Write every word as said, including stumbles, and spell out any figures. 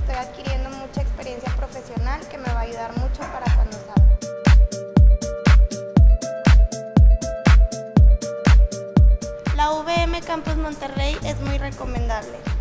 estoy adquiriendo mucha experiencia profesional que me va a ayudar mucho para cuando salga. La U V M Campus Monterrey es muy recomendable.